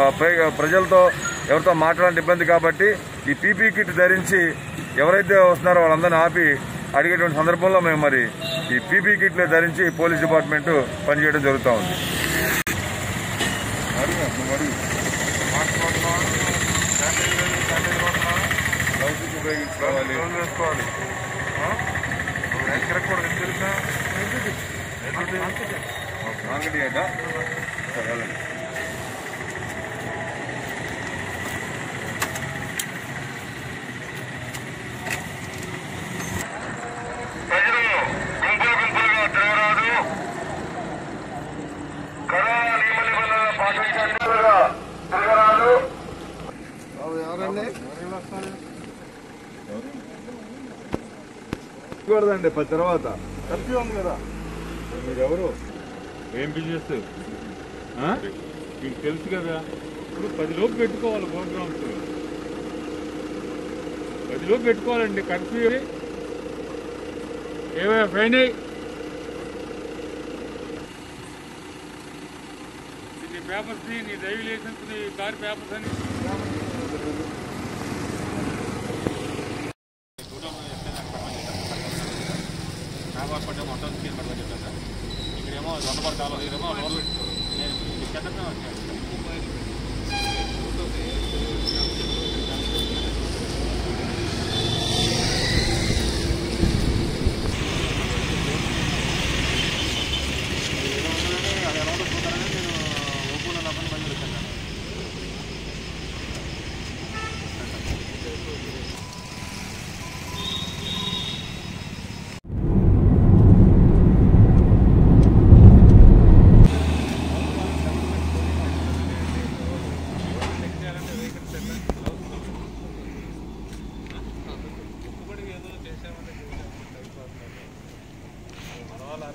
ప్రజలతో ఎవరితో మాట్లాడే ఇబ్బంది కాబట్టి ఈ పీపీ కిట్ ధరించి ఎవరైతే వస్తున్నారో వాళ్ళందరినీ ఆపి అడిగేటువంటి సందర్భంలో మేము మరి ఈ పీపీ కిట్లే ధరించి పోలీస్ డిపార్ట్మెంట్ పనిచేయడం జరుగుతూ ఉంది. కూడదండి తర్వాత కర్ఫ్యూ ఉంది కదా. మీరెవరు, ఏం బిజినెస్ మీకు తెలుసు కదా. ఇప్పుడు 10 లోపు పెట్టుకోవాలి ప్రోగ్రామ్స్, 10 లోపు పెట్టుకోవాలండి. కర్ఫ్యూ ఏమైనా ఫైన్ అయ్యి నీ పేపర్స్ని, నీ డ్రైవింగ్ లైసెన్స్, నీ కార్ పేపర్స్ అని మొత్తం చెప్పాను సార్. ఇక్కడేమో దొండపడి కాలం దగ్గరేమో రోడ్లు చెత్తమే వచ్చాను. అది ఎలా ఉంటుందో చూద్దారని నేను ఒప్పుకున్న నమ్మని పని వచ్చాను.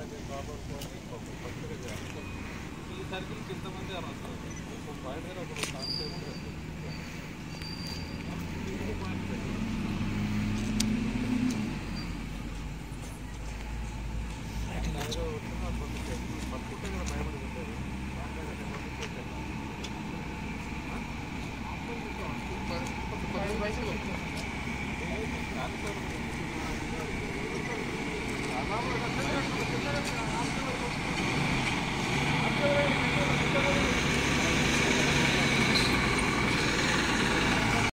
ఈ సర్కిల్ ఇంతమంది అన్నారు.